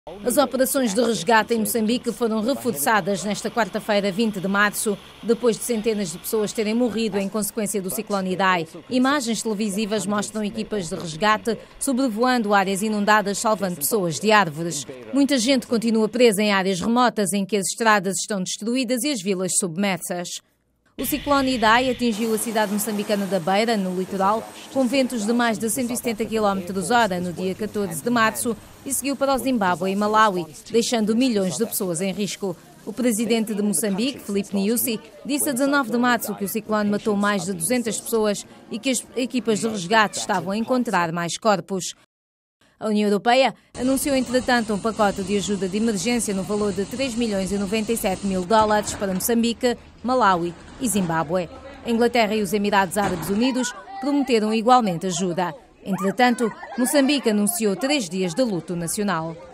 As operações de resgate em Moçambique foram reforçadas nesta quarta-feira, 20 de março, depois de centenas de pessoas terem morrido em consequência do ciclone Idai. Imagens televisivas mostram equipas de resgate sobrevoando áreas inundadas, salvando pessoas de árvores. Muita gente continua presa em áreas remotas em que as estradas estão destruídas e as vilas submersas. O ciclone Idai atingiu a cidade moçambicana da Beira, no litoral, com ventos de mais de 170 km/h no dia 14 de março e seguiu para o Zimbábue e Malawi, deixando milhões de pessoas em risco. O presidente de Moçambique, Filipe Nyusi, disse a 19 de março que o ciclone matou mais de 200 pessoas e que as equipas de resgate estavam a encontrar mais corpos. A União Europeia anunciou, entretanto, um pacote de ajuda de emergência no valor de 3.097.000 para Moçambique, Malawi e Zimbábue. A Inglaterra e os Emirados Árabes Unidos prometeram igualmente ajuda. Entretanto, Moçambique anunciou 3 dias de luto nacional.